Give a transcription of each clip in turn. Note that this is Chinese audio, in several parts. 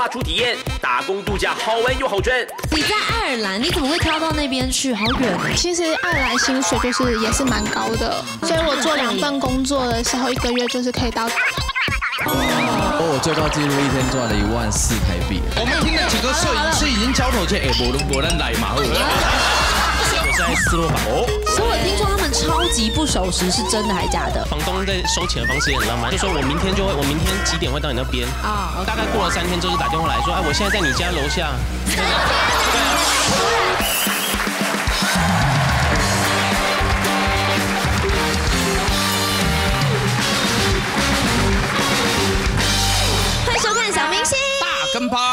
划初体验，打工度假好玩又好赚。 你在爱尔兰，你怎么会挑到那边去？好远啊！ 其实爱尔兰薪水就是也是蛮高的，所以我做2份工作的时候，1个月就是可以到。 我最高纪录一天赚了14000台币。 我们听了几个摄影师已经交头接耳，我能来嘛？ 我在斯洛伐所以我听说他们超级不守时，是真的还假的？ 房东在收钱的方式也很浪漫，就说我明天几点会到你那边啊？大概过了3天之后就打电话来说，哎，我现在在你家楼下。 欢迎收看小明星大跟班。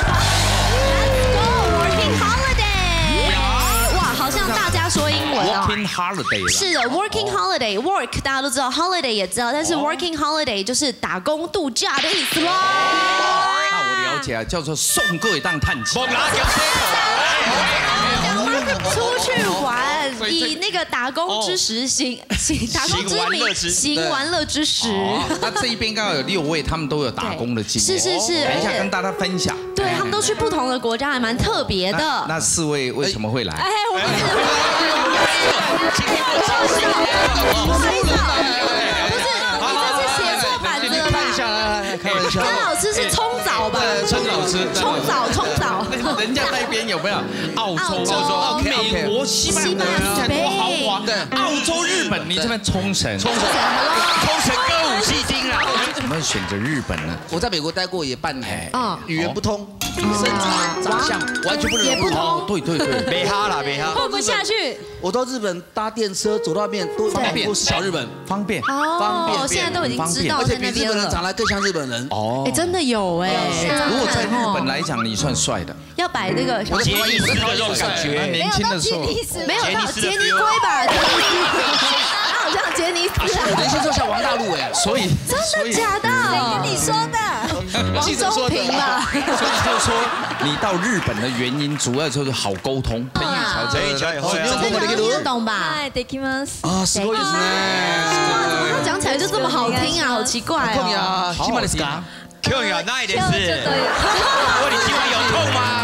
大家说英文哦 ，Working holiday 是的 ，Working holiday，work 大家都知道 ，holiday 也知道，但是 Working holiday 就是打工度假的意思咯。 那我了解啊，叫做送各一档探亲。 出去玩，以那个打工之时打工之名行玩乐之时。 那这一边刚好有6位，他们都有打工的经验。 是， 等一下跟大家分享。 对他们都去不同的国家，还蛮特别的。 那4位为什么会来？ 我们今天不好意思，不是你这是写错版子了吧？ 看一下来，开玩笑。 曾老师是冲澡吧？ 曾老师， 冲澡。 人家那边有没有澳洲、美国、西班牙多豪华？对，澳洲、日本，你这边冲绳歌舞伎町啦。怎么选择日本呢？ 我在美国待过也半年，语言不通，身材、长相完全不能融入。 对，没哈啦， 混不下去。 我到日本搭电车走到那边都是小日本， 方便。 哦，现在都已经知道而且比在那边日本人长得更像日本人。 哦， 哎，真的有哎。 如果在日本来讲，你算帅的。 要摆那个杰尼斯的那种感觉，年轻的时候没有到杰尼龟吧？他好像杰尼斯。 我年轻时候像王大陆哎， 所以真的假的？谁跟你说的？王中平吧。 所以就说你到日本的原因，主要就是好沟通。彭玉桥这一家也会啊， 听得懂吧？ できます。 啊，すごいですね。 他讲起来就这么好听啊，好奇怪哦。 好好听啊。 興味はないです。我你今晚有空吗？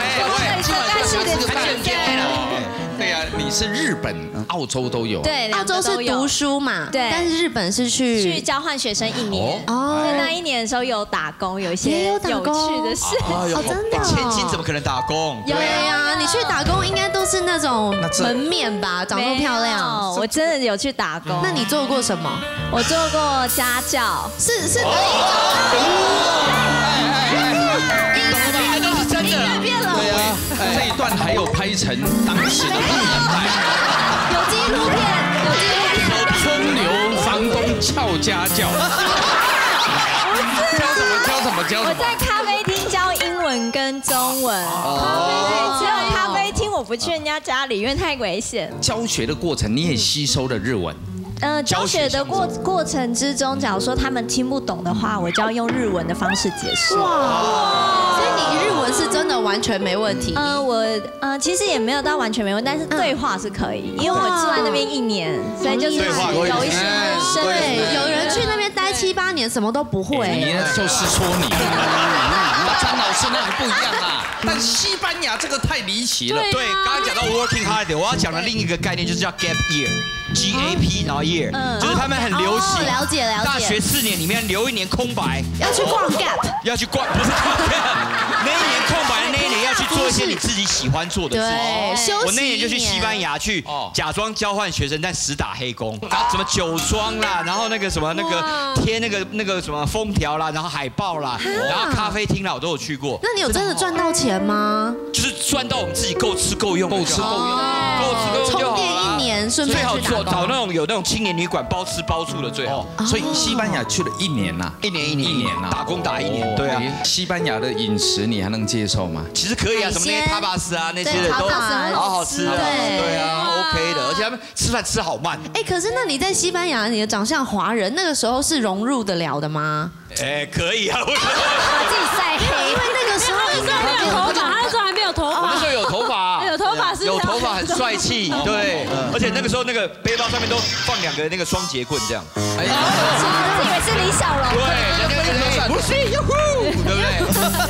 对呀，你是日本、澳洲都有。 对， 澳洲是读书嘛，对，但是日本是去交换学生1年。哦，那1年的时候有打工，有一些有趣的事。 哦，真的。 千金怎么可能打工？ 有呀，你去打工应该都是那种门面吧，长得漂亮。 我真的有去打工。 那你做过什么？ 我做过家教。 是。 这一段还有拍成当时的录影带， 有纪录片， 风流房东俏家教，教什么？ 我在咖啡厅教英文跟中文，对，只有咖啡厅我不去人家家里，因为太危险。 教学的过程你也吸收了日文。 教学的过程之中，假如说他们听不懂的话，我就要用日文的方式解释。 哇！所以你日文是真的完全没问题。 我其实也没有到完全没问题，但是对话是可以，因为我住在那边1年，所以就是有一些对，有人去那边待7、8年，什么都不会。 你就是说你，张老师那不一样啦。但西班牙这个太离奇了。 对，刚刚讲到 working holiday， 我要讲的另一个概念就是叫 gap year。GAP 然后 year， 就是他们很流行。 了解。 大学4年里面留1年空白， 要去逛 Gap， 要去逛，不是逛 Gap， 那1年空白的那1年要去做一些你自己喜欢做的事。 对， 我那年就去西班牙去假装交换学生，但实打黑工，什么酒庄啦，然后那个什么那个贴那个什么封条啦，然后海报啦，然后咖啡厅啦，我都有去过。 那你有真的赚到钱吗？ 就是赚到我们自己够吃够用，够吃够用充电1年，顺便最好找那种有那种青年旅馆包吃包住的最好。 所以西班牙去了1年呐 ，1年呐，打工打1年。对啊， 西班牙的饮食你还能接受吗？ 其实可以啊，什么那些塔巴斯啊那些的都好好吃啊，对啊 ，OK 的，而且他们吃饭吃好慢。 哎，可是那你在西班牙，你的长相华人，那个时候是融入得了的吗？ 哎，可以啊，我自己晒黑， 因为那个时候没有头发，他那时候还没有头发， 我那时候有头发， 有头发是有头发很帅气，对，而且那个时候那个背包上面都放2个那个双节棍这样。 哎呀，我以为是李小龙， 对，人家不是哟呼，对不对？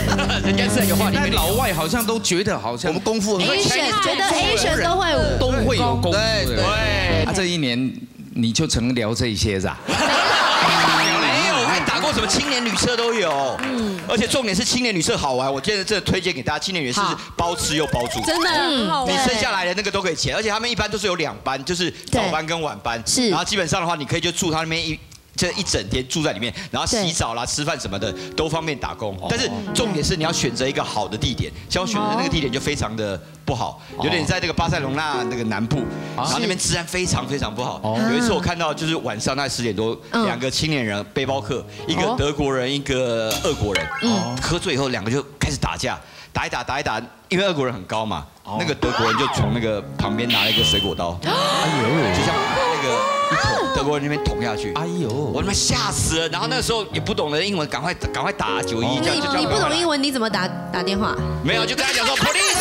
人家自然有话里面。 老外好像都觉得好像我们功夫 Asian 觉得 Asian 都会有功夫。 对。 这一年你就曾聊这些是吧？ 没有，我还打过什么青年旅社都有。而且重点是青年旅社好玩，我觉得这推荐给大家。青年旅社是包吃又包住， 真的很好玩。 你剩下来的那个都可以钱，而且他们一般都是有2班，就是早班跟晚班。 是。 然后基本上的话，你可以就住他那边这一整天住在里面，然后洗澡啦、吃饭什么的都方便打工。但是重点是你要选择一个好的地点，像我选择那个地点就非常的不好，有点在那个巴塞隆纳那个南部，然后那边治安非常非常不好。有一次我看到就是晚上大概10点多，2个青年人背包客，一个德国人，一个俄国人，喝醉以后2个就开始打架，打一打，因为俄国人很高嘛，那个德国人就从那个旁边拿了一个水果刀，哎呦，就像那个。德国人那边捅下去，哎呦，我他妈吓死了！然后那个时候也不懂得英文，赶快打91，这样就你不懂英文你怎么打电话？ 没有，就跟他讲说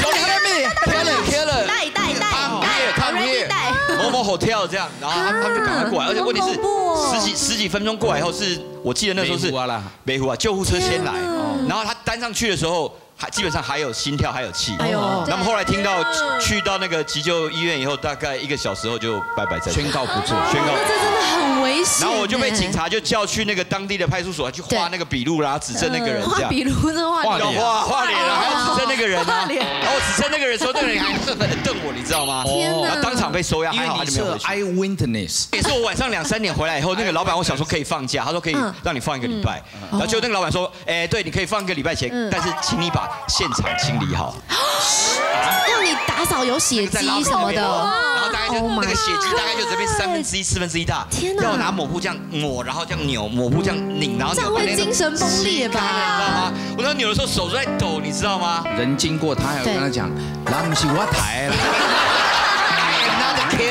police，come here，某某 hotel 这样，然后他们就赶快过来，而且问题是十几分钟过来以后是，我记得那时候是北湖啊，救护车先来，然后他担上去的时候。基本上还有心跳，还有气。哎呦！那么后来听到去到那个急救医院以后，大概1个小时后就拜拜再见， 宣告不治， 宣告。这真的很危险。 然后我就被警察就叫去那个当地的派出所去画那个笔录啦，指证那个人这样。 画笔录是画脸，画脸了，还要指证那个人啊。然后我指证那个人说，那个人还瞪我，你知道吗？天哪！当场被收押，还好他就没有回去。 Eyewitness 也是我晚上2、3点回来以后，那个老板我想说可以放假，他说可以让你放1个礼拜。然后就那个老板说，哎，对，你可以放1个礼拜前，但是请你把现场清理好， 让你打扫有血迹什么的， 然后大概就那个血迹大概就这边1/3、4/1大，天哪！要我拿抹布这样抹，然后这样扭，抹布这样拧，然后这样会精神崩裂吧？ 你知道吗？我那扭的时候手都在抖，你知道吗？ 人经过他还有跟他讲，那不是我抬了 ，I am not the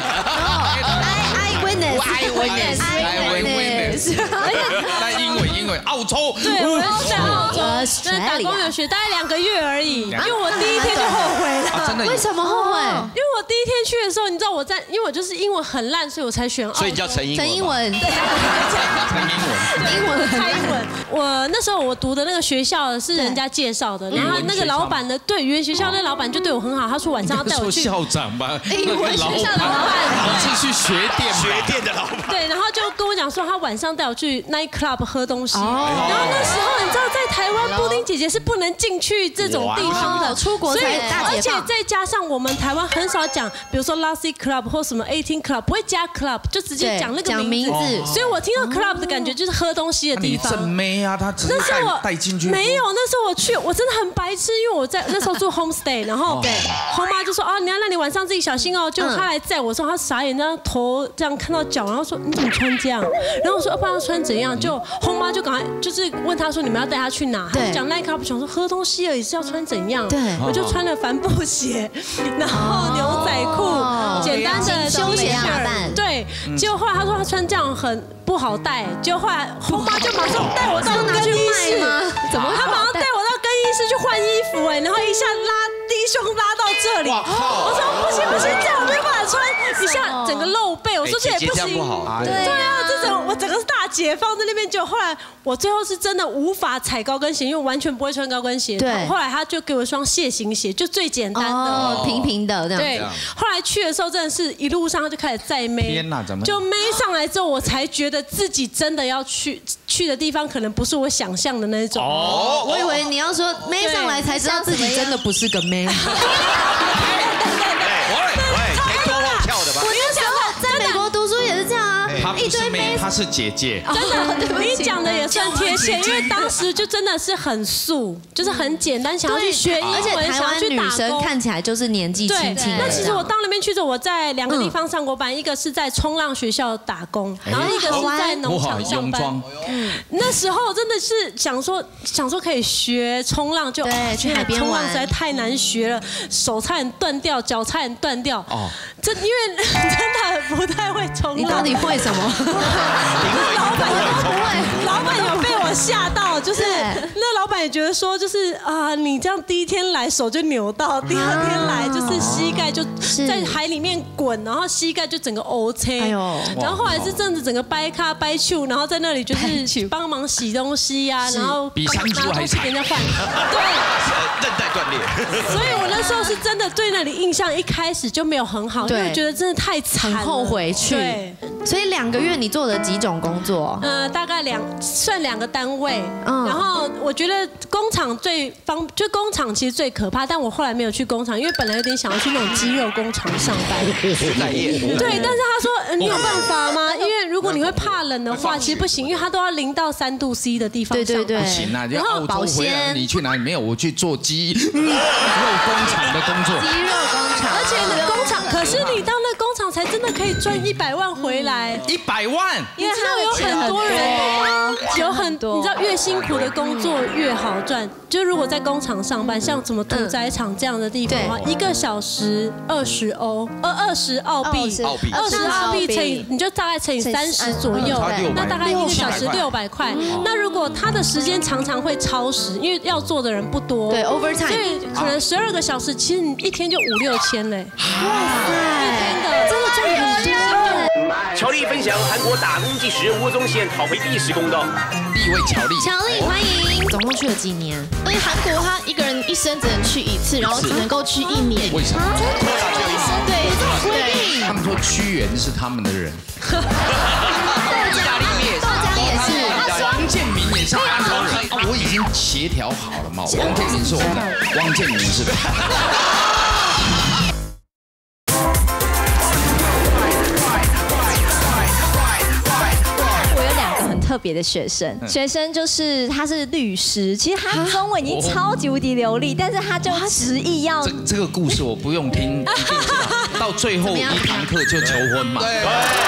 killer。Eyewitness。 那英文，澳洲。 对，我要在澳洲打工有学，大概2个月而已，因为我第1天就后悔了。 真的？ 为什么后悔？ 因为我第1天去的时候，你知道因为我就是英文很烂，所以我才选澳洲。 所以你叫陈英文。 对， 英文。我那时候我读的那个学校是人家介绍的，然后那个老板的语言学校那老板就对我很好，他说晚上要带我去。 校长吧？ 英文学校的老板， 你是去学店的老板。 对，然后就跟我讲说，他晚上带我去 night club 喝东西。然后那时候你知道，在台湾布丁姐姐是不能进去这种地方的， 出国才大解放。 而且再加上我们台湾很少讲，比如说 Lassie Club 或什么 18 Club， 不会加 club， 就直接讲那个名字。所以我听到 club 的感觉就是喝东西的地方。 正妹啊，他直接带进去。 没有，那时候我去，我真的很白痴，因为我在那时候住 homestay， 然后后妈就说你要让你晚上自己小心哦。就他来载我的时候，他傻眼，这样头这样看到脚，然后说你怎么穿这样？然后我说不然穿怎样？就后妈就赶快就是问他说你们要带他去哪？他就讲 night club， 想说喝东西而已是要穿怎样？ 对， 我就穿了帆布鞋，然后牛仔裤，简单的休闲打扮。 对，结果后来他说他穿这样很不好带，结果后来后妈就马上带我到更衣室， 怎么？ 他马上带我到更衣室去换衣服然后一下低胸拉到这里，我说不行，这样我没有办法穿，一下整个露背，我说这也不行，对啊，这种我整个是大解放在那边，就后来我最后是真的无法踩高跟鞋，因为我完全不会穿高跟鞋， 对， 后来他就给我一双楔形鞋，就最简单的， 平的这样， 对，后来去的时候真的是一路上他就开始载妹， 天哪，怎么就妹上来之后，我才觉得自己真的要去的地方，可能不是我想象的那种。 我以为你要说妹上来才知道自己真的不是个妹。我那时候在美国读书也是这样啊， 她不是妹，她是姐姐。 真的，你讲的也算贴切，因为当时就真的是很素，就是很简单，想要去学英文， 而且台湾女生看起来就是年纪轻轻。 那其实我到那边去之后，我在2个地方上过班，一个是在冲浪学校打工，然后一个是在农场上班。那时候真的是想说可以学冲浪，就去海边玩， 冲浪实在太难学了，手差点断掉，脚差点断掉。因为真的不太会冲浪。 你到底会什么？ 老板有被我吓到，就是那老板也觉得说，就是啊，你这样第一天来手就扭到，第二天来就是膝盖就在海里面滚，然后膝盖就整个 OK， 然后后来是真的整个掰咖掰球，然后在那里就是帮忙洗东西呀，然后比山猪还惨， 给人家换，对， 韧带断裂。 所以我那时候是真的对那里印象一开始就没有很好，因为觉得真的太惨了， 很后悔去。对，所以2个月你做了几种工作？ 大概算2个单位，然后我觉得工厂就工厂其实最可怕，但我后来没有去工厂，因为本来有点想要去那种肌肉工厂上班。对，但是他说你有办法吗？因为如果你会怕冷的话，其实不行，因为他都要0到3度 C 的地方上班。 对， 不行啊！然后保鲜，你去哪里？没有，我去做肌肉工厂的工作。 肌肉工厂， 而且工厂，可是你到那工厂才真的可以赚100万回来。 100万？ 因为他有很多人，你知道越辛苦的工作越好赚。就如果在工厂上班，像什么屠宰场这样的地方的话，1个小时20欧，20澳币，20澳币乘以，你就大概乘以30左右，那大概1个小时600块。那如果他的时间常常会超时，因为要做的人不多， 对 overtime， 所以可能12个小时，其实你1天就5、6千嘞。 哇塞， 真的赚很多。 乔丽分享韩国打工计时吴宗宪讨回第10公道。 第一位乔丽， 欢迎。总共去了几年？ 因为韩国他一个人一生只能去1次，然后只能够去1年。 为什么？ 对， 有这种规定。 他们说屈原是他们的人。 意大利面，豆浆也是。 王建民也是韩国人。我已经协调好了嘛，王建民是我们的，汪建民是。 特别的学生就是他是律师，其实他中文已经超级无敌流利，但是他就执意要这个故事我不用听，一定知道，到最后1堂课就求婚嘛。对，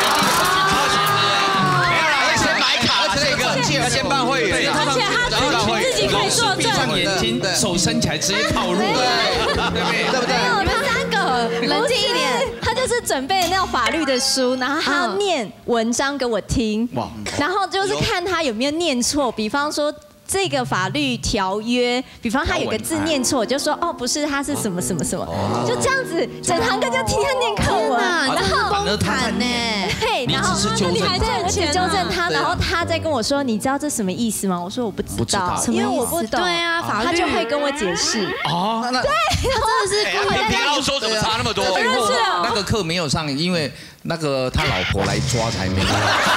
要先买卡，要先办会员， 而且他自己可以作证， 闭上眼睛，手伸起来直接套入，对不对？ 你们3个冷静一点，他就是准备那种法律的书，然后他要念文章给我听，然后就是看他有没有念错，比方说。这个法律条约，比方他有个字念错，我就说哦不是，他是什么什么什么，就这样子，整堂课就听他念课文，然后崩盘呢， 对，然后你还在我只纠正他，然后他再跟我说，你知道这什么意思吗？我说我不知道，因为我不懂， 对啊，法律他就会跟我解释， 哦， 对，真的是跟澳洲怎么差那么多？ 那个课没有上，因为那个他老婆来抓才没有。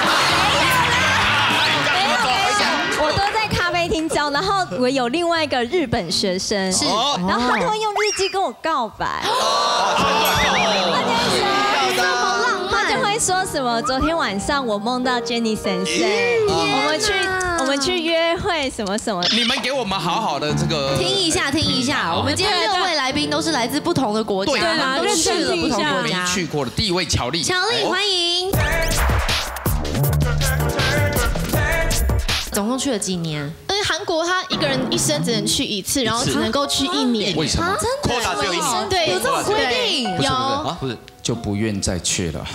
我都在咖啡厅教，然后我有另外一个日本学生，然后他都会用日记跟我告白，他就会说什么昨天晚上我梦到 Jenny 先生，我们去约会什么什么。 你们给我们好好的这个听一下，我们今天6位来宾都是来自不同的国家， 对啊，认真听一下。 没去过的第一位乔丽， 欢迎。总共去了几年？ 因为韩国他一个人一生只能去1次，然后只能够去1年。 为什么？ 真的？ 只有1年？ 对， 有这种规定？ 有， 不是就不愿再去了。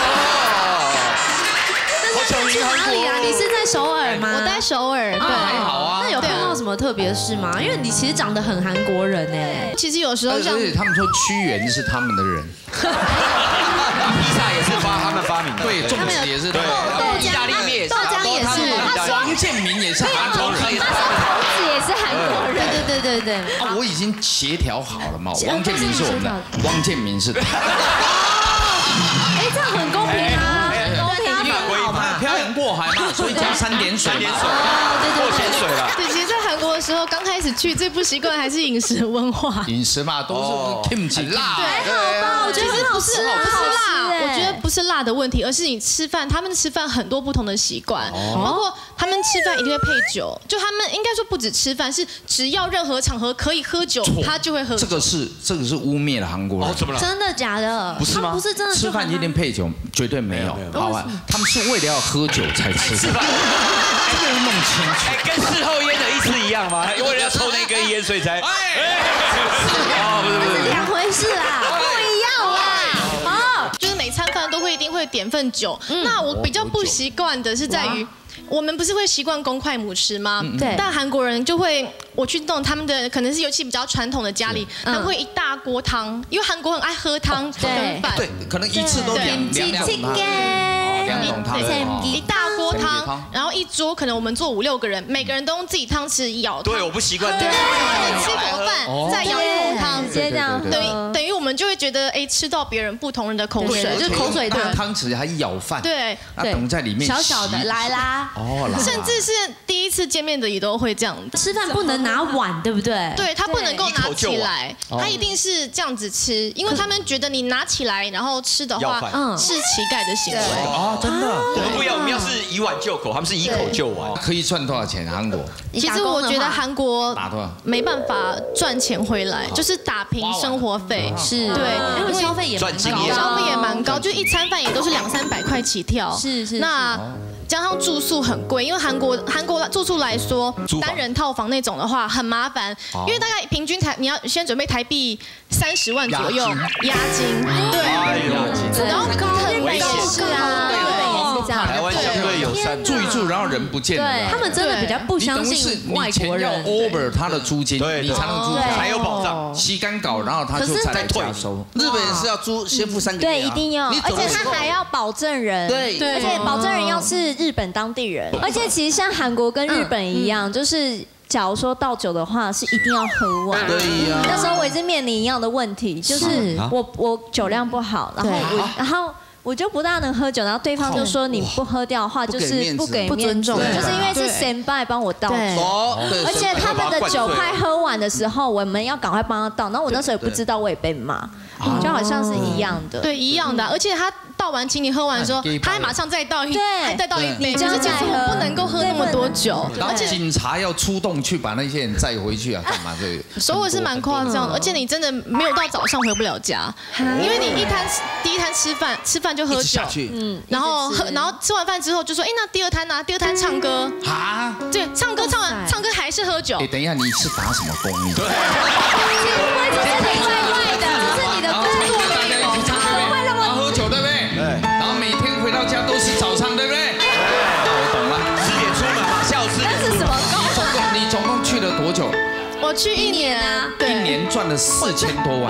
去哪里啊？你是在首尔吗？ 我在首尔，对， 还好啊。 那有碰到什么特别的事吗？因为你其实长得很韩国人哎。 其实有时候像他们说屈原是他们的人， 披萨也是他们发明的， 对，粽子也是，对， 意大利面， 豆浆也是， 王建民也是韩国人， 桃子也是韩国人， 对。 啊，我已经协调好了嘛，王建民是我们的，汪建民是。 哎，这样很公平啊。 漂洋过海嘛，所以加3点水， 过咸水了。 对，其实，在韩国的时候，刚开始去最不习惯还是饮食文化。 饮食嘛，都是 kimchi 辣， 还好吧？我觉得不是辣，我觉得不是辣的问题，而是你吃饭，他们吃饭很多不同的习惯，包括他们吃饭一定会配酒，就他们应该说不止吃饭，是只要任何场合可以喝酒，他就会喝酒。这个是污蔑了韩国人。 怎么了？ 真的假的？ 不是吗？ 不是真的。 吃饭一定配酒，绝对没有。好吧，他们是为了要喝酒才吃饭，这个要弄清楚。 跟事后烟的意思一样吗？为了要抽那根烟，所以才。 不是2回事啊，不一样啦。 就是每餐饭都会一定会点份酒。那我比较不习惯的是在于。 我们不是会习惯公筷母匙吗？ 对。 但韩国人就会，我去弄他们的，可能是尤其比较传统的家里，他们会一大锅汤，因为韩国很爱喝汤跟饭。 对，可能一次都2桶汤， 一大锅汤，然后一桌可能我们坐5、6个人，每个人都用自己汤匙舀。 对，我不习惯。 对，吃口饭再舀一口汤， 直接这样。 等于我们就会觉得，哎，吃到别人不同人的口水， 就是口水的汤匙还舀饭。 对， 等在里面小小的来啦。 甚至是第一次见面的也都会这样。 吃饭不能拿碗，对不对？ 对，他不能够拿起来，他一定是这样子吃，因为他们觉得你拿起来然后吃的话，是乞丐的行为。 哦，真的。我们不一样，我们要是以碗就口，他们是以口就碗。 可以赚多少钱？韩国？ 其实我觉得韩国没办法赚钱回来，就是打平生活费。 是， 对， 因为消费也蛮高， 消费也蛮高，就一餐饭也都是200-300块起跳。 是。 那加上住宿很贵，因为韩国住宿来说，单人套房那种的话很麻烦，因为大概平均你要先准备台币30万左右押金，对，然后很危险，是啊。 台湾相对友善， 住一住，然后人不见了。 对，他们真的比较不相信外国人。 要 over 他的租金，你才能租， 才有保障。 吸干搞，然后他就才来加收。 日本人是要租，先付3个月。 对，一定要，而且他还要保证人。 对， 而且保证人要是日本当地人。而且其实像韩国跟日本一样，就是假如说倒酒的话，是一定要喝完。 对呀。 那时候我也是面临一样的问题，就是我酒量不好，然后。我就不大能喝酒，然后对方就说你不喝掉的话就是不给面子，就是因为是senpai帮我倒酒，而且他们的酒快喝完的时候，我们要赶快帮他倒，然后我那时候也不知道，我也被骂，就好像是一样的， 对，一样的，而且他倒完请你喝完的时候，他还马上再倒一杯，就是其实我不能够喝那么多酒， 而且警察要出动去把那些人载回去啊，干嘛这个？ 所以我是蛮夸张的，而且你真的没有到早上回不了家，因为你第一摊吃饭就喝酒，然后吃完饭之后就说，哎，那第二摊呢？第二摊唱歌啊？对，唱歌还是喝酒？ 哎，等一下，你是打什么工？ 对，会不会就是你外的？这是你的工作内容？会那么喝酒对不对？对。然后每天回到家都是早唱对不对？我懂了。 10点出门嘛，下午4点。 那是什么工？ 你总共去了多久？ 我去1年啊， 对，1年赚了4000多万。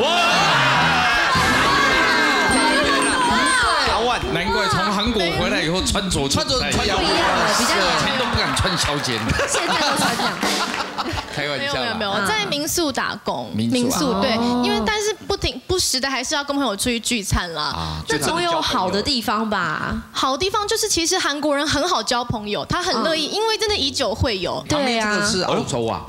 难怪从韩国回来以后穿着不一样了，以前都不敢穿削肩， 现在都穿这样。 开玩笑， 没有，在民宿打工，民宿对，因为但是不时的还是要跟朋友出去聚餐啦。 那总有好的地方吧？ 好地方就是其实韩国人很好交朋友，他很乐意，因为真的以酒会友。 对啊，这个是澳洲啊。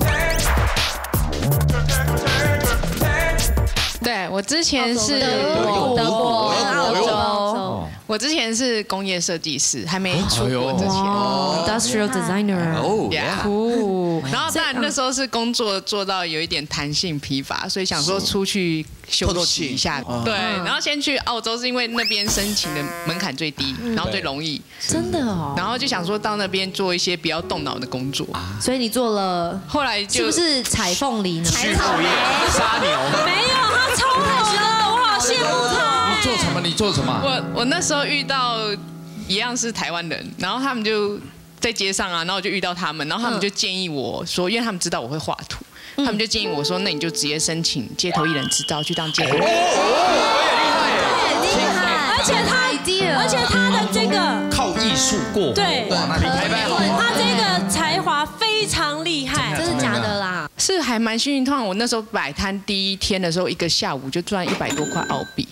对，我之前是德国、 澳洲。我之前是工业设计师，还没出国之前。 Industrial designer。 哦，酷。然后当然那时候是工作做到有一点弹性疲乏，所以想说出去休息一下。对，然后先去澳洲是因为那边申请的门槛最低，然后最容易。 真的哦。 然后就想说到那边做一些不要动脑的工作。 所以你做了， 后来是不是采凤梨呢？ 畜牧业、杀牛。 没有，他超好的，我好羡慕他。 你做什么？ 我那时候遇到一样是台湾人，然后他们就在街上啊，然后我就遇到他们，然后他们就建议我说，因为他们知道我会画图，他们就建议我说，那你就直接申请街头艺人执照去当街头艺人。 厉害， 而且他的这个靠艺术过， 对， 那你台北好， 他这个才华非常厉害， 真的假的啦？ 是还蛮幸运，通常我那时候摆摊第一天的时候，一个下午就赚100多块澳币。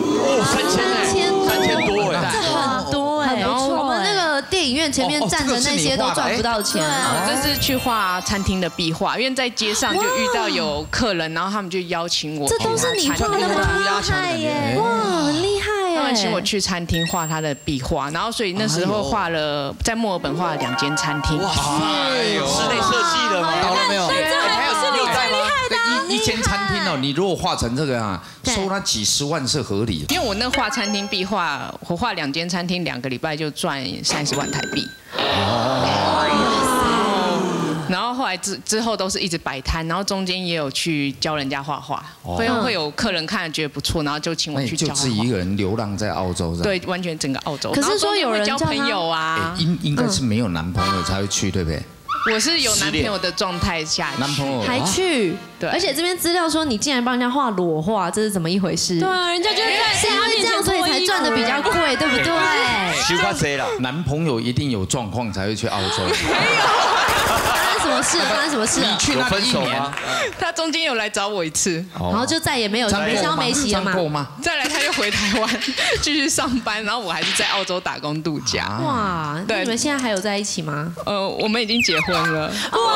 3000多哎， 这很多哎。然后我们那个电影院前面站的那些都赚不到钱。 我这是去画餐厅的壁画，因为在街上就遇到有客人，然后他们就邀请我。 这都是你画的吗？耶！哇，很厉害耶！ 他们请我去餐厅画他的壁画，然后所以那时候画了在墨尔本画了2间餐厅。哇， 室内设计的吗？ 到了没有？ 这还不是你最厉害的。 一间餐厅哦，你如果画成这个啊，收他几10万是合理的。 因为我那画餐厅壁画，我画2间餐厅，2个礼拜就赚30万台币。 然后后来之后都是一直摆摊，然后中间也有去教人家画画，会有客人看了觉得不错，然后就请我去教画画。 就自己一个人流浪在澳洲， 对，完全整个澳洲。 可是说有人交朋友啊， 应该是没有男朋友才会去，对不对？ 我是有男朋友的状态下， 男朋友还去， 对， 而且这边资料说你竟然帮人家画裸画，这是怎么一回事？ 对啊，人家就是因为这样所以才赚的比较贵，对不对？ 虚夸谁了？ 男朋友一定有状况才会去澳洲。 发生什么事？ 你去那里1年， 他中间有来找我一次， 然后就再也没有没消没息了吗？ 再来他又回台湾继续上班，然后我还是在澳洲打工度假。 哇，那你们现在还有在一起吗？ 我们已经结婚了。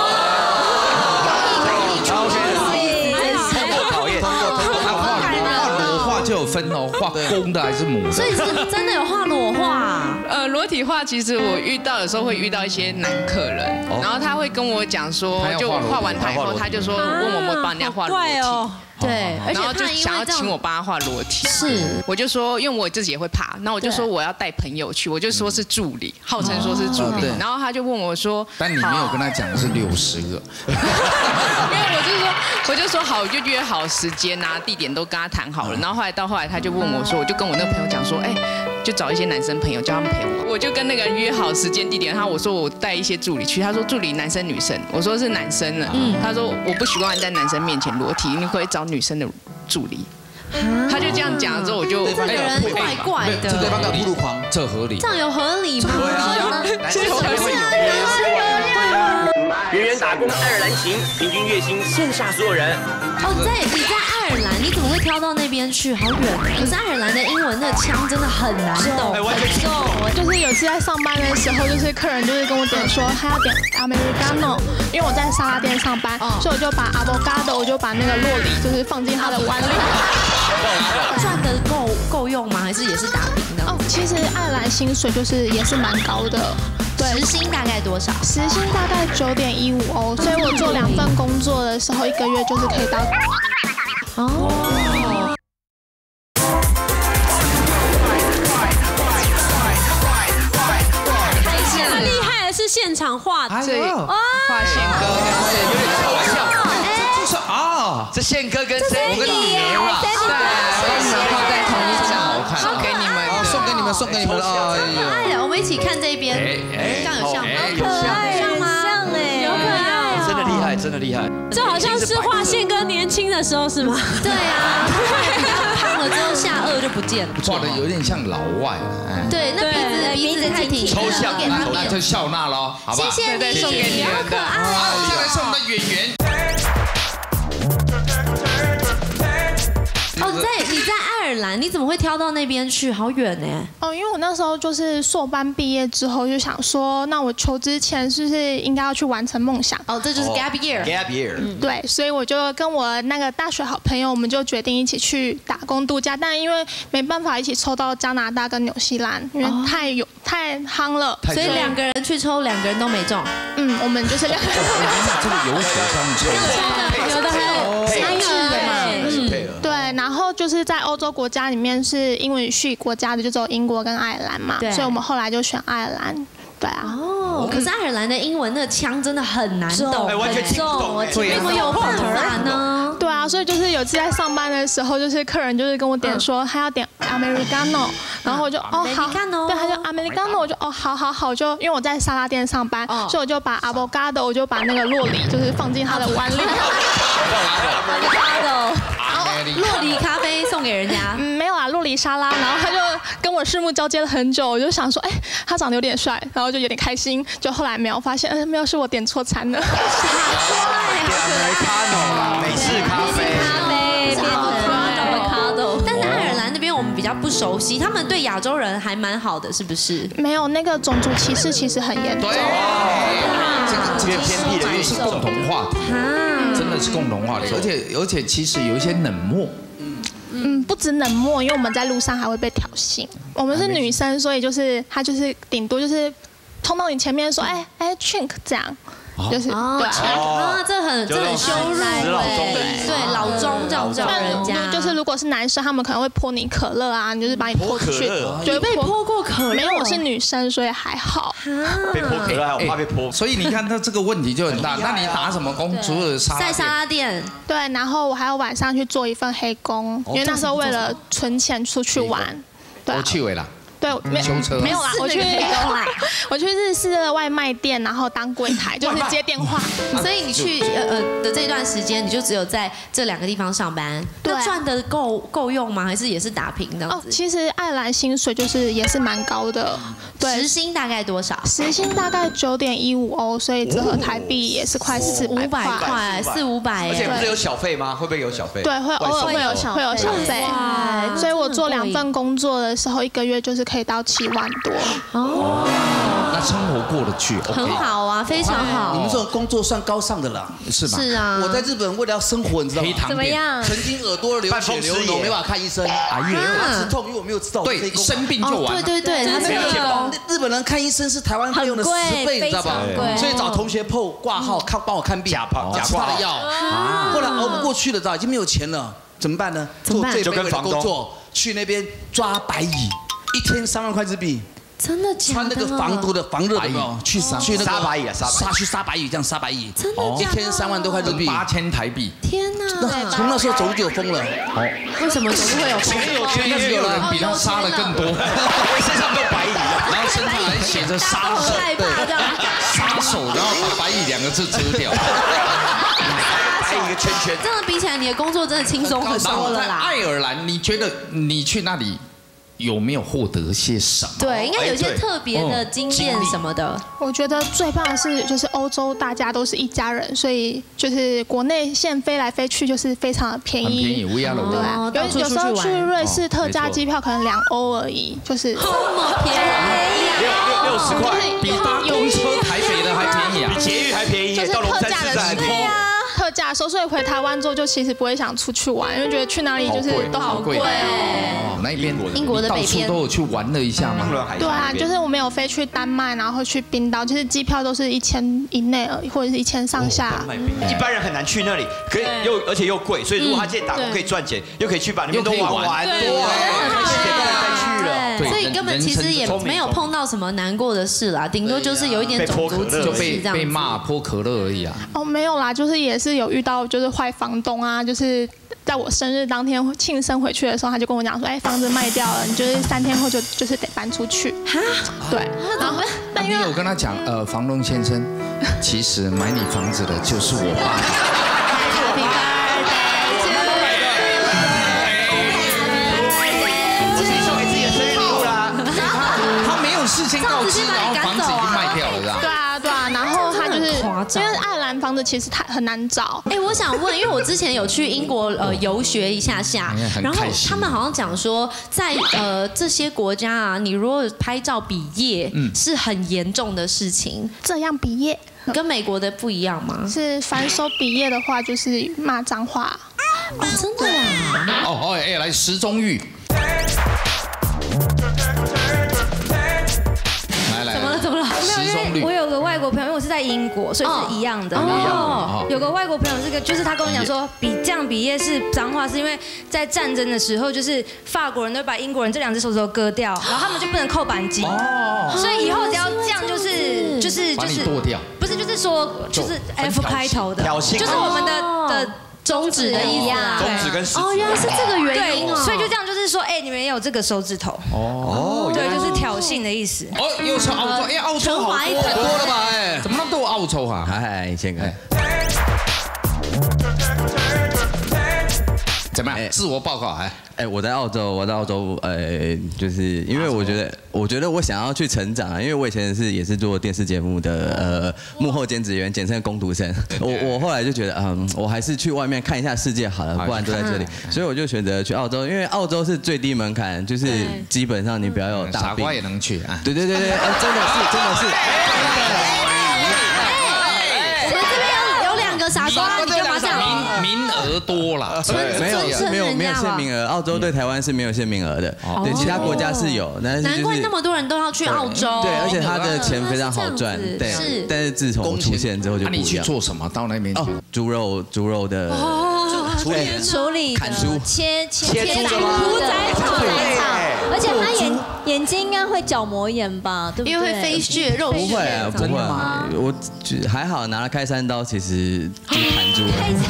就有分哦，画公的还是母的， 所以是真的有画裸画。 裸体画其实我遇到的时候会遇到一些男客人，然后他会跟我讲说，就画完他以后，他就说问我有没有帮人家画裸体。 对， 然后就想要请我帮他画裸体， 是， 我就说，因为我自己也会怕，那我就说我要带朋友去，我就说是助理，号称说是助理，然后他就问我说， 但你没有跟他讲是60个， 没有，我就说好，我就约好时间啊，地点都跟他谈好了，然后后来他就问我说，我就跟我那个朋友讲说，就找一些男生朋友叫他们陪我，我就跟那个约好时间地点，我说我带一些助理去，他说助理男生女生，我说是男生了，他说我不习惯在男生面前裸体，你可以找女生的助理。他就这样讲了之后，我就这个人怪怪的， 这对方叫铺路狂， 这合理？ 这样有合理吗？ 圆圆打工爱尔兰行，平均月薪羡煞所有人。 你在爱尔兰，你怎么会挑到那边去？好远！可是爱尔兰的英文那个腔真的很难懂， 我就是有次在上班的时候，就是客人就是跟我点说他要点 Americano， 因为我在沙拉店上班，所以我就把 avocado， 我就把那个酪梨就是放进他的碗里。 赚的够用吗？还是也是打平的？ 其实爱尔兰薪水就是也是蛮高的。 时薪大概多少？ 时薪大概9.15欧，所以我做2份工作的时候，1个月就是可以到。 厉害的是现场画， 画宪哥这宪哥跟谁？我跟你了， 画在同一张， 好看， 送给你们， 送给你们了， 可爱的，我们一起看这边，这样有像吗？像吗？ 像有可爱， 真的厉害，真的厉害。 这好像是画宪哥年轻的时候是吗？ 对啊，比较胖了之后下颚就不见了， 画的有点像老外， 对，那鼻子太挺， 抽象， 那就笑纳喽，好吧？ 谢谢你， 送给你们的， 再来是我们的圆圆。 你在爱尔兰，你怎么会挑到那边去？好远呢。 因为我那时候就是硕班毕业之后，就想说，那我求职前是不是应该要去完成梦想？ 这就是 gap year。gap year。 对，所以我就跟我那个大学好朋友，我们就决定一起去打工度假。但因为没办法一起抽到加拿大跟纽西兰，因为太夯了， 所以2个人去抽，2个人都没中。 我们就是2个人都没中。 这个有手上抽， 有的还参与的嘛。 对，然后就是在欧洲国家里面是英文系国家的，就只有英国跟爱尔兰嘛，所以我们后来就选爱尔兰。对啊。 可是爱尔兰的英文那个腔真的很难懂， 完全听不懂。 怎么有办法呢？ 对啊，所以就是有次在上班的时候，就是客人就是跟我点说他要点 Americano， 然后我就好，对，他就 Americano， 我就好，就因为我在沙拉店上班，所以我就把 avocado， 我就把那个酪梨就是放进他的碗里。 酪梨咖啡送给人家， 没有啊，酪梨沙拉，然后他就跟我四目交接了很久，我就想说，他长得有点帅，然后就有点开心，就后来没有发现，没有，是我点错餐了。 美式咖啡。 但是爱尔兰那边我们比较不熟悉，他们对亚洲人还蛮好的，是不是？ 没有，那个种族歧视其实很严重。 这个偏僻的又是共同话题，真的是共同话题，而且其实有一些冷漠。 不止冷漠，因为我们在路上还会被挑衅。我们是女生，所以就是他就是顶多就是冲到你前面说，chink 这样。 就是对这很羞辱对，老中这样叫人家。 就是如果是男生，他们可能会泼你可乐啊，就是把你泼出去。 有被泼过可乐？ 没有，我是女生，所以还好。 被泼可乐，我怕被泼。 所以你看他这个问题就很大。那你打什么工？除了在沙拉店。 对，然后我还要晚上去做一份黑工，因为那时候为了存钱出去玩。 我去尾了。 对，没有啦，我去日式的外卖店，然后当柜台，就是接电话。 所以你去的这段时间，你就只有在这2个地方上班，那赚的够用吗？还是也是打平这样子？ 其实爱尔兰薪水就是也是蛮高的，对， 时薪大概多少？ 时薪大概9.15欧，所以折合台币也是快400 块，400-500。 而且不是有小费吗？会不会有小费？ 对，会偶尔会有小费。所以我做2份工作的时候，1个月就是可以到7万多。 哦，那生活过得去， 很好啊，非常好。 你们这种工作算高尚的了， 是吧？ 是啊。 我在日本为了要生活，你知道吗？ 怎么样？ 曾经耳朵流血流脓，没办法看医生。牙齿痛，因为我没有知道。 对，生病就完。 对，他那个日本人看医生是台湾费用的10倍，你知道吧？所以找同学挂号帮我看病，吃他的药。后来熬不过去了，知道已经没有钱了，怎么办呢？做最卑微的工作，去那边抓白蚁，1天3万块日币。 真的假的？ 穿那个防毒的防热的去那个杀白蚁啊， 去杀白蚁，这样杀白蚁， 真的 1天3万多块日币 ，8000台币。 天哪！ 从那时候走路就有风了。 为什么走路会有风？ 因为有人比他杀的更多， 身上都白蚁， 然后身上还写着杀手，杀手，然后把白蚁2个字遮掉。 白蚁一个圈圈。 这样比起来，你的工作真的轻松很多了啦。 爱尔兰，你觉得你去那里有没有获得些什么？ 对，应该有一些特别的经验什么的。 我觉得最棒的是，就是欧洲大家都是一家人，所以就是国内线飞来飞去就是非常的便宜。 便宜，无压楼对，有时候去瑞士特价机票可能2欧而已，就是这么便宜 ，60块， 比搭公车台北的还便宜啊， 比捷运还便宜， 就是到龙山寺还便宜。 特价收，所以回台湾之后就其实不会想出去玩，因为觉得去哪里就是都好贵。 哦，那边英国的北边到处都有去玩了一下吗？ 对啊，就是我们有飞去丹麦，然后去冰岛，就是机票都是1000以内或者是1000上下。 一般人很难去那里，可以而且又贵，所以如果他现在打工可以赚钱，又可以去把那边都玩完，对，再去了。 所以根本其实也没有碰到什么难过的事啦，顶多就是有一点种族歧视这样。 被骂泼可乐而已啊。 哦，没有啦，就是也是有遇到就是坏房东啊，就是在我生日当天庆生回去的时候，他就跟我讲说，哎，房子卖掉了，你就是3天后就是得搬出去。哈，对， 那怎么办？ 那你有跟他讲，房东先生，其实买你房子的就是我爸。事先告知，然后房子已经卖掉了，这样。 对啊，然后他就是因为爱尔兰房子其实很难找。 哎，我想问，因为我之前有去英国游学一下，然后他们好像讲说，在这些国家啊，你如果拍照比耶是很严重的事情。 这样比耶跟美国的不一样吗？ 是反手比耶的话，就是骂脏话。 哦，真的啊？ 哦，哎，来石钟玉。 怎么了？ 没有，因为我有个外国朋友，因为我是在英国，所以是一样的。有个外国朋友就是他跟我讲说，这样比耶是脏话，是因为在战争的时候，就是法国人都把英国人这2只手指头割掉，然后他们就不能扣扳机。所以以后只要这样就是剁掉。 不是，就是说就是 F 开头的，就是我们的中指的意思啊， 中指跟食指。 哦，原来是这个原因哦。 所以就这样，就是说，哎，你们也有这个手指头。哦，对，就是挑衅的意思。 哦，又是澳洲，哎，澳洲好多了吧？哎，怎么那么多澳洲啊？ 哎，先看。 怎么样？自我报告哎，我在澳洲，就是因为我觉得我想要去成长啊，因为我以前也是做电视节目的幕后兼职员，简称工读生。我后来就觉得，我还是去外面看一下世界好了，不然都在这里，所以我就选择去澳洲，因为澳洲是最低门槛，就是基本上你不要有大病， 傻瓜也能去啊。 对，真的是。 我们这边有2个傻瓜，你干嘛这样？ 名额额多啦， 没有限名额，澳洲对台湾是没有限名额的，对其他国家是有，但是难怪那么多人都要去澳洲。 对，而且他的钱非常好赚，对。是，但是自从出现之后就不一样。 你去做什么？到那边去？ 猪肉的处理、 砍猪、 切屠宰场， 而且他眼睛应该会角膜炎吧？对不对？ 因为会飞血肉。 不会啊，不会。我还好，拿了开山刀，其实就砍猪。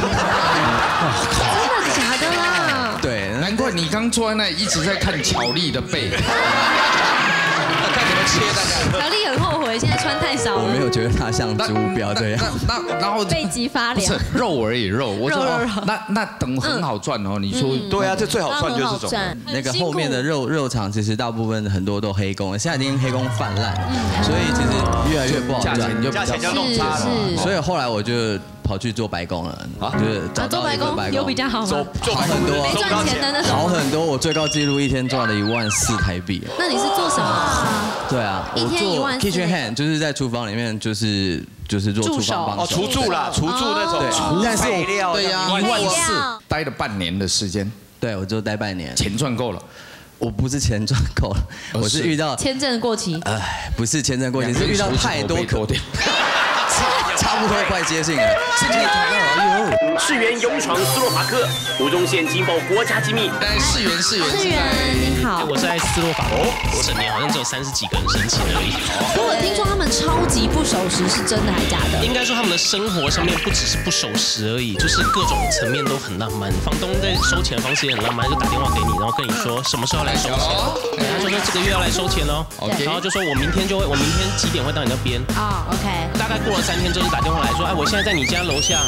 真的假的啦？ 对， 难怪你刚坐在那里一直在看巧丽的背。 看怎么切大概。 巧丽很后悔，现在穿太少了。 我没有觉得他像猪，不要这样。 然后背脊发凉。 不是肉而已，肉。我说那等很好赚哦。你说对啊，这最好赚就是这种。 那个后面的肉场其实大部分很多都黑工，现在已经黑工泛滥，所以其实越来越不好赚， 价钱就弄差了。 所以后来我就跑去做白工了，就是找到一个白工， 有比较好吗？ 好很多， 没赚钱的那种。 好很多，我最高纪录一天赚了14000台币。 那你是做什么？ 对啊， 一天14000。 kitchen hand 就是在厨房里面，就是做厨房帮手。 厨助啦，厨助那种。 但是对呀，14000待了半年的时间。 对，我就待半年。 钱赚够了。 我不是钱赚够了，我是遇到签证过期。 不是签证过期，是遇到太多差不多快接近了。 世元勇闯斯洛伐克，吴宗宪惊爆国家机密。 世元， 你好， 我是在斯洛伐克，整年好像只有30几个人申请而已。 不过我听说他们超级不守时，是真的还假的？ 应该说他们的生活上面不只是不守时而已，就是各种层面都很浪漫。房东在收钱的方式也很浪漫，就打电话给你，然后跟你说什么时候来收钱，他就说这个月要来收钱哦，然后就说我明天几点会到你那边。 OK。 大概过了3天之后就打电话来说，我现在在你家楼下。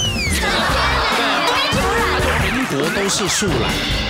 对，全国都是树懒。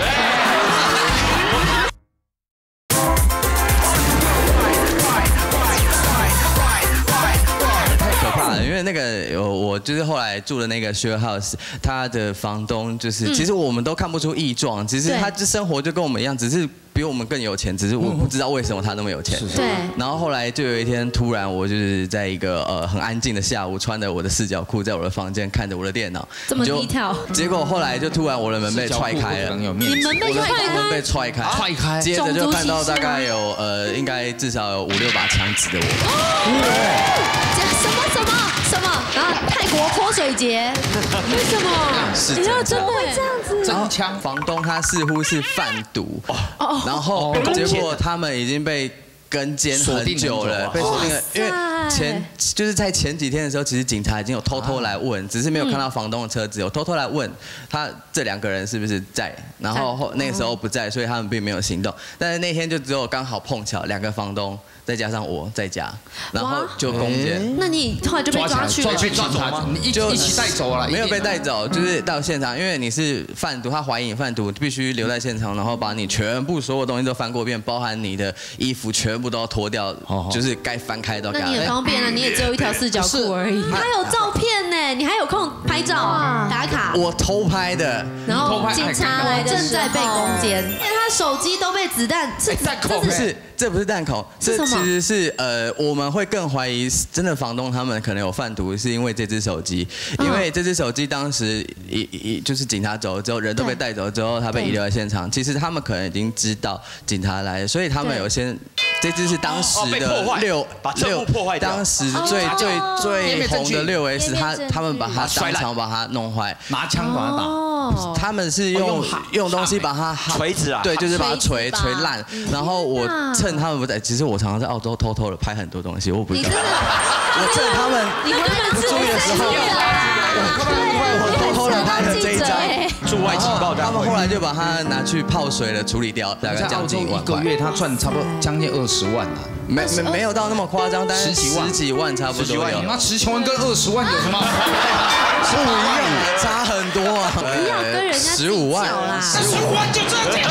太可怕了，因为那个我就是后来住的那个 share house， 他的房东就是，其实我们都看不出异状，其实他就生活就跟我们一样，只是比我们更有钱，只是我不知道为什么他那么有钱。 对。 然后后来就有一天，突然我就是在一个很安静的下午，穿着我的四角裤，在我的房间看着我的电脑。 这么低调。 结果后来就突然我的门被踹开了。 你门被踹开？ 门被踹开。接着就看到大概有应该至少有5-6把枪指着我。 什么？然后泰国泼水节？为什么？ 是你要真的会这样子？ 真枪。房东他似乎是贩毒，然后结果他们已经被跟监很久了，被锁定了。因为就是在前几天的时候，其实警察已经有偷偷来问，只是没有看到房东的车子，有偷偷来问他这2个人是不是在，然后那个时候不在，所以他们并没有行动。但是那天就只有刚好碰巧2个房东。再加上我在家，然后就攻坚。 那你后来就被抓去抓走吗？你一起带走了？ 没有被带走，就是到现场，因为你是贩毒，他怀疑你贩毒，必须留在现场，然后把你全部所有东西都翻过一遍，包含你的衣服全部都要脱掉，就是该翻开都。 那你很方便啊，你也只有一条四角裤而已。还有照片呢，你还有空拍照打卡。 我偷拍的， 然后警察来正在被攻坚，因为他手机都被子弹是弹孔，这不是弹孔，这其实是我们会更怀疑真的房东他们可能有贩毒，是因为这只手机，因为这只手机当时就是警察走了之后，人都被带走之后，他被遗留在现场。其实他们可能已经知道警察来了，所以他们有先这只是当时的把证物破坏掉， 当时最红的6S，他们把它当场把它弄坏， 拿枪把它打。 他们是用东西把它锤子啊， 对，就是把它锤烂。然后我趁他们不在，其实我常常在澳洲偷偷的拍很多东西，我不知道。我趁他们不注意的时候，我偷偷的拍了这一张驻外情报单。 他们后来就把它拿去泡水了处理掉，大概将近1万块。 1个月他赚差不多将近20万啊。 没有到那么夸张，但是10几万差不多有。 那10几万跟20万有什么不一样？差很多啊！ 不要跟人家 15万 ，15万就这样。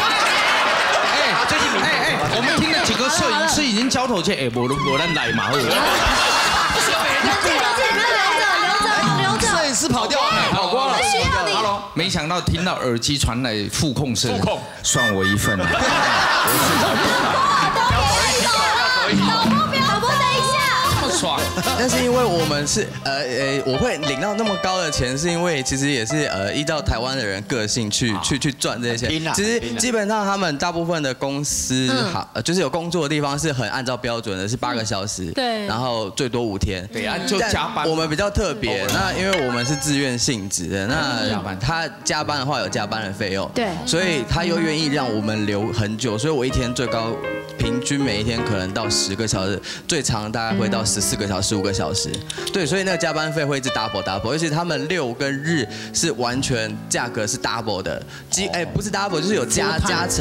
最近我们听了几个摄影师已经交头接耳，我咱来嘛，留着， 摄影师跑掉了，跑光了。 需要你。 没想到听到耳机传来副控声，算我一份啊！ 导播等一下， 爽。 但是因为我们是我会领到那么高的钱，是因为其实也是依照台湾的人个性去赚这些。其实基本上他们大部分的公司就是有工作的地方是很按照标准的，是8个小时， 对， 然后最多5天。 对啊，就加班。 我们比较特别，那因为我们是自愿性质的，那他加班的话有加班的费用， 对， 所以他又愿意让我们留很久，所以我一天最高平均每一天可能到10个小时，最长大概会到14个小时、15个小时。对，所以那个加班费会一直 double， 尤其他们6跟日是完全价格是 double 的，不是 double 就是有加成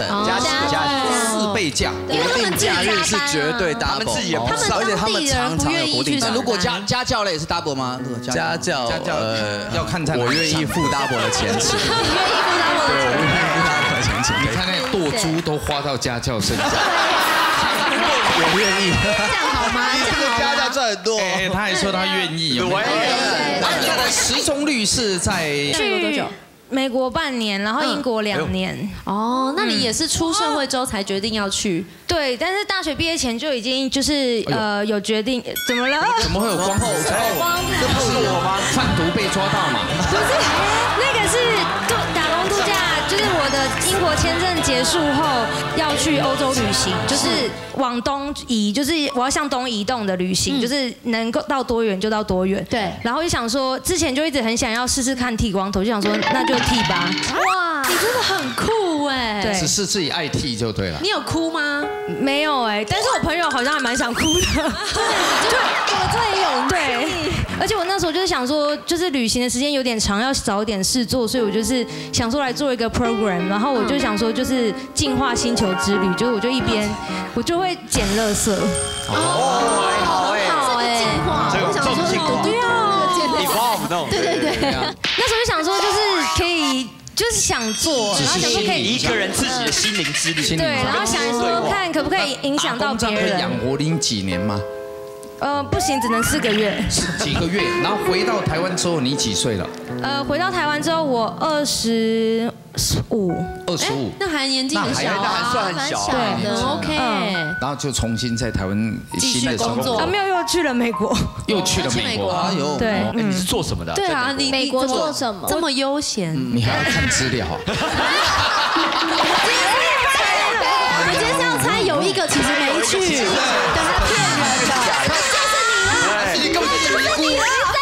4倍价， 国定假日是绝对 double， 他们自己也不知道， 而且他们常常有国定假日。 如果家教类也是 double 吗？ 家教要看在我愿意付 double 的钱请， 对，我愿意付 double 的钱请。你看那剁猪都花到家教身上。 我愿意， 这样好吗？ 这个家教赚很多。 他还说他愿意。对。那你的时钟率是在去多久？美国半年，然后英国2年。 哦，那你也是出社会之后才决定要去？ 对，但是大学毕业前就已经就是有决定。怎么了？ 怎么会有光谱？这不是我吗？贩毒被抓到嘛？ 不是，那个是打工度假，就是我的英国签证结束后要去欧洲旅行，就是往东移，就是我要向东移动的旅行，就是能够到多远就到多远。 对， 然后就想说，之前就一直很想要试试看剃光头，就想说那就剃吧。 哇，你真的很酷哎！ 对， 只是自己爱剃就对了。 你有哭吗？ 没有哎，但是我朋友好像还蛮想哭的。 对，我最有对。而且我那时候就是想说，就是旅行的时间有点长，要找一点事做，所以我就是想说来做一个 program， 然后我就想说就是进化星球之旅，就是我就一边我就会捡垃圾。 好哎，进化， 这个重进化， 你把我们弄。 对。那时候就想说，就是可以。就是想做，然后想说可以一个人自己的心灵之旅， 对，然后想说看可不可以影响到别人。 可以养活你几年吗？ 不行，只能4个月。 几个月，然后回到台湾之后，你几岁了？ 回到台湾之后，我25。 25， 那还年纪很小， 那还算很小， 对，很 OK。 然后就重新在台湾新的工作， 没有又去了美国， 又去了美国。 哎呦， 对， 你是做什么的？ 对啊，你美国做什么？ 这么悠闲， 你还要看资料啊？ 我今天是要猜有一个其实没去，但他骗人的，就是你了， 你根本就是你。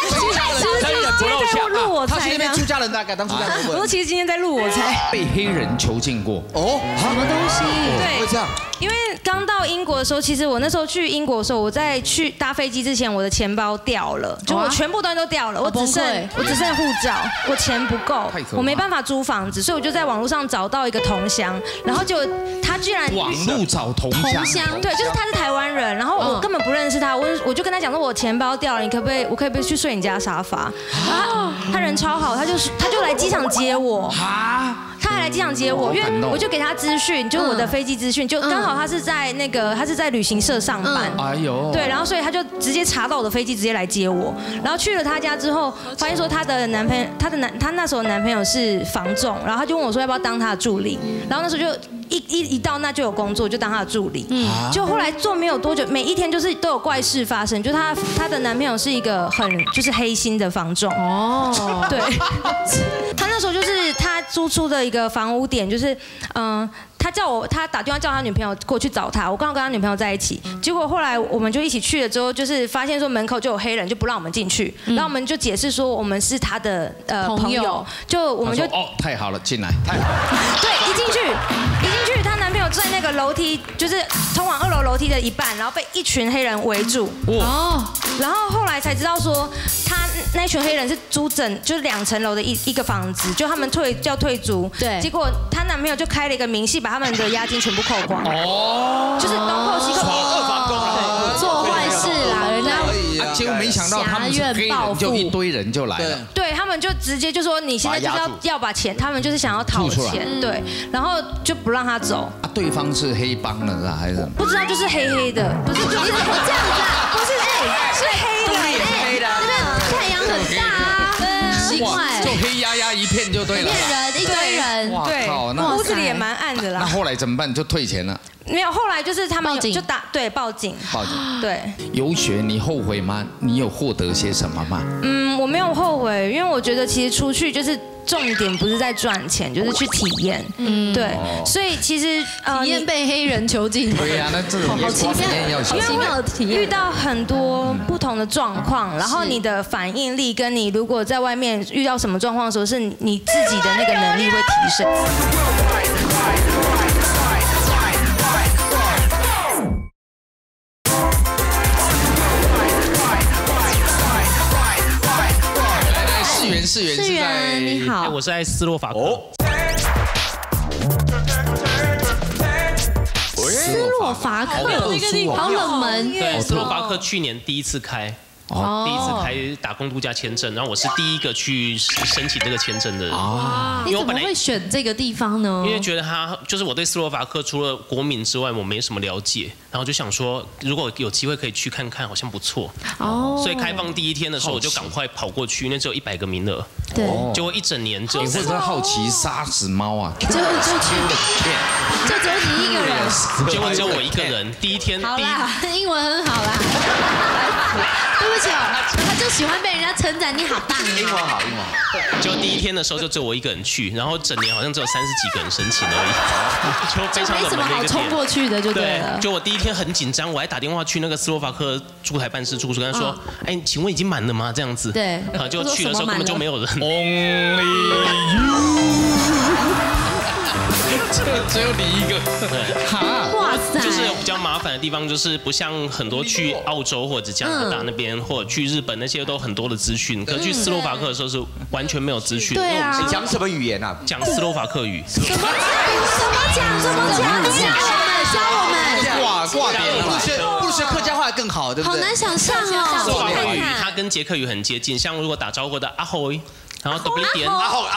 他去那边出家人，大概当出家人。 我说其实今天在录我才被黑人囚禁过哦， 什么东西？ 对， 会这样。 因为刚到英国的时候，其实我那时候去英国的时候，我在去搭飞机之前，我的钱包掉了，就我全部东西都掉了，我只剩护照，我钱不够，我没办法租房子，所以我就在网络上找到一个同乡，然后就他居然网络找同乡， 对，就是他是台湾人，然后我根本不认识他，我就跟他讲说我钱包掉了，我可不可以去睡你家沙发？他人超好，他就来机场接我。他还来机场接我，因为我就给他资讯，就是我的飞机资讯，就刚好他是在旅行社上班， 哎呦， 对，然后所以他就直接查到我的飞机，直接来接我，然后去了他家之后，发现说他那时候的男朋友是房仲，然后他就问我说要不要当他的助理，然后那时候就一到那就有工作，就当他的助理，就后来做没有多久，每一天就是都有怪事发生，就他的男朋友是一个就是黑心的房仲，对，他那时候就是他租出的一个房屋点，就是他打电话叫他女朋友过去找他，我刚好跟他女朋友在一起，结果后来我们就一起去了之后，就是发现说门口就有黑人，就不让我们进去，然后我们就解释说我们是他的朋友，我们就太好了，进来，太好了， 对，一进去，她男朋友在那个楼梯，就是通往2楼楼梯的一半，然后被一群黑人围住，然后后来才知道说他那群黑人是租就是2层楼的一个房子，就他们要退租，对，结果她男朋友就开了一个明细，把他们的押金全部扣光，就是东扣西扣， 二房东啦， 做坏事啦，人家结果没想到他们是黑人，就一堆人就来了， 对他们就直接就说你现在就是要把钱，他们就是想要讨钱，对，然后就不让他走。 对方是黑帮的是吧？还是不知道，就是黑的，不是就是这样子啊，不是是黑的， 那边太阳很大啊， 奇怪， 就黑压压一片就对了。 骗人，一堆人。 对，屋子里也蛮暗的啦。 那后来怎么办？就退钱了。 没有，后来就是他们就报警。对。 游学你后悔吗？你有获得些什么吗？ 我没有后悔，因为我觉得其实出去就是重点不是在赚钱，就是去体验。对，所以其实体验被黑人囚禁。 对呀，那这种好奇妙，好奇妙的体验。 遇到很多不同的状况，然后你的反应力跟你如果在外面遇到什么状况的时候，是你自己的那个能力会提升。 世源， 你好， 我是在斯洛伐克。 斯洛伐克这个地方好冷门。 对，斯洛伐克去年第一次开。第一次开打工度假签证，然后我是第一个去申请这个签证的人。 你怎么会选这个地方呢？ 因为觉得它就是我对斯洛伐克除了国民之外，我没什么了解，然后就想说，如果有机会可以去看看，好像不错。所以开放第一天的时候，我就赶快跑过去，因为只有100个名额。 对。 结果一整年只有。 你会不会好奇杀死猫啊？ 就只有你一个人。 结果只有我一个人。第一天。 好啦，英文很好啦。对不起哦，他就喜欢被人家称赞，你好棒。 英文好，英文好。 就第一天的时候就只有我一个人去，然后整年好像只有30几个人申请而已，就非常冷门的一个点。 没什么好冲过去的，就对了。 就我第一天很紧张，我还打电话去那个斯洛伐克驻台办事处，跟他说：“哎，请问已经满了吗？”这样子。 对。 就去的时候根本就没有人。 Only you。只有你一个。 哇塞！ 就是有比较麻烦的地方，就是不像很多去澳洲或者加拿大那边，或者去日本那些都很多的资讯，可去斯洛伐克的时候是完全没有资讯。 对啊。 你讲什么语言啊？ 讲斯洛伐克语。 怎么讲？教我们。 挂点了，不如学客家话更好，对不对？ 好难想象哦。 斯洛伐克语它跟捷克语很接近，像如果打招呼的阿吼，然后 W 点阿吼，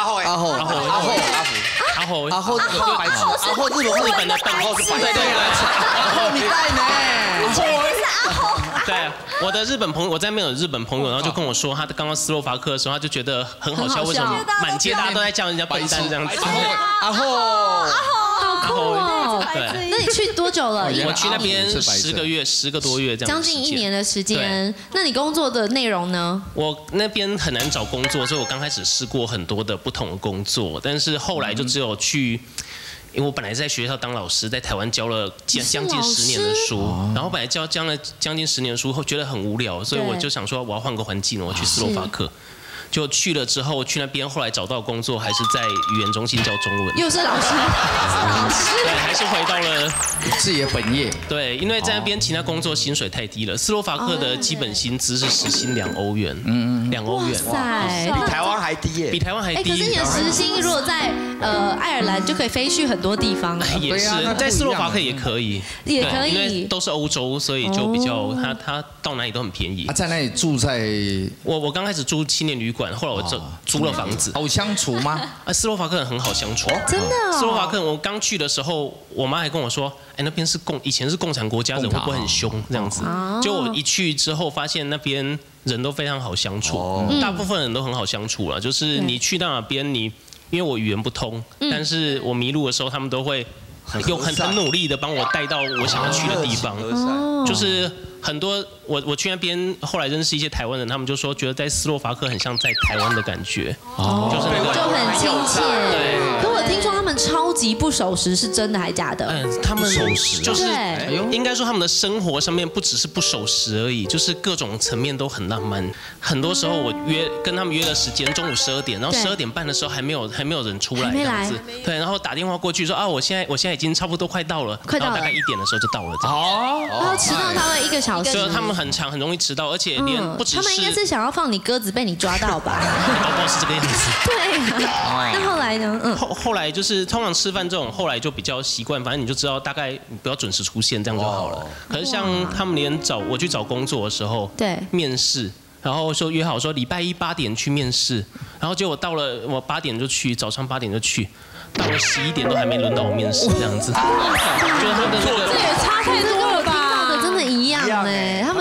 日本的等候是白对阿吼你带呢？ 对，我的日本朋友，我在那边有日本朋友，然后就跟我说，他刚到斯洛伐克的时候，他就觉得很好笑，为什么满街大家都在叫人家笨蛋这样子？ 阿吼， 好酷哦！对，那你去多久了？ 我去那边10个月，10个多月这样。 将近1年的时间。那你工作的内容呢？ 我那边很难找工作，所以我刚开始试过很多的不同的工作，但是后来就只有去。因为我本来在学校当老师，在台湾教了将近10年的书，然后本来教了将近10年的书后，觉得很无聊，所以我就想说我要换个环境，我去斯洛伐克。就去了之后，去那边后来找到工作，还是在语言中心教中文。 又是老师， 对，还是回到了自己的本业。 对，因为在那边其他工作薪水太低了。斯洛伐克的基本薪资是时薪2欧元，2欧元， 哇塞， 比台湾还低耶， 比台湾还低。 可是你的时薪如果在爱尔兰就可以飞去很多地方。 也是，在斯洛伐克也可以， 也可以， 因为都是欧洲，所以就比较它到哪里都很便宜。 在那里住在我刚开始住青年旅馆，后来我租了房子。 好相处吗？ 斯洛伐克人很好相处， 真的。 斯洛伐克人，我刚去的时候，我妈还跟我说，哎，那边是以前是共产国家，人会不会很凶这样子？就我一去之后，发现那边人都非常好相处，大部分人都很好相处了。就是你去到哪边，因为我语言不通，但是我迷路的时候，他们都会很努力的帮我带到我想要去的地方，就是很多我去那边后来认识一些台湾人，他们就说觉得在斯洛伐克很像在台湾的感觉，就是那个就很亲切。 对。 可我听说他们超级不守时，是真的还假的？ 他们守时就是应该说他们的生活上面不只是不守时而已，就是各种层面都很浪漫。很多时候我跟他们约了时间，中午12点，然后12点半的时候还没有人出来这样子，对，然后打电话过去说啊，我现在已经差不多快到了，然后大概1点的时候就到了。 然后迟到大概1个小时。 所以他们很长，很容易迟到，而且连不只是他们应该是想要放你鸽子被你抓到吧？ 搞不好是这个样子。 对。那后来呢？ 后来就是通常吃饭这种，后来就比较习惯，反正你就知道大概你不要准时出现，这样就好了。可是像他们连我去找工作的时候， 对， 面试，然后说约好说礼拜1 8点去面试，然后结果到了我8点就去，早上8点就去，到了11点都还没轮到我面试这样子。就是他的那个， 这也差太多了吧？ 真的一样哎，他们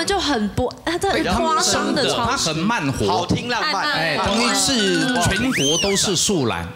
就很夸张的超它很慢活， 好听浪漫， 哎，等于是全国都是树懒。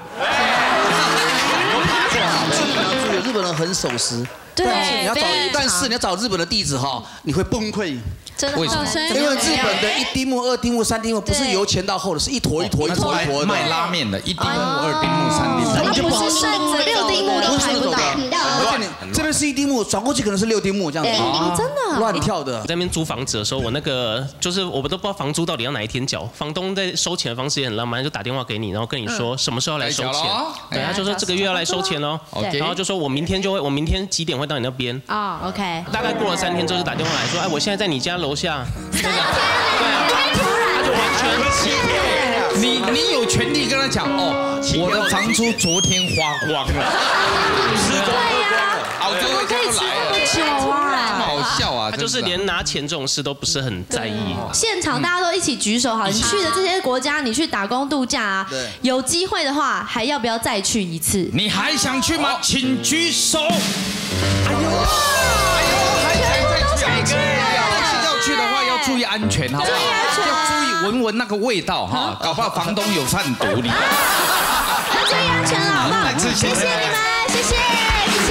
日本人很守时。 对， 但是你要找日本的地址哈，你会崩溃。 真的？ 为什么？ 因为日本的1丁目、2丁目、3丁目不是由前到后的，是一坨一坨的。 卖拉面的1丁目、2丁目、3丁目， 它不是顺着6丁目都排不到。 而且你这边是1丁目，转过去可能是6丁目这样子。 真的？ 乱跳的。 在那边租房子的时候，我那个就是我们都不知道房租到底要哪一天缴，房东在收钱的方式也很浪漫，就打电话给你，然后跟你说什么时候来收钱。对，他就说这个月要来收钱哦，然后就说我明天几点会到你那边。 OK。 大概过了3天之后就打电话来说，哎，我现在在你家楼下。3天，他就完全你有权利跟他讲哦，我的房租昨天花光了， 对呀， 澳洲可以吃那么久啊， 好笑啊， 他就是连拿钱这种事都不是很在意。 现场大家都一起举手，好，你去的这些国家，你去打工度假啊，有机会的话，还要不要再去一次？ 你还想去吗？请举手。哎呦，还想再去？要去的话要注意安全，好不好？要注意闻那个味道哈，搞不好房东有贩毒。 那注意安全了，好不好？谢谢你们，谢谢。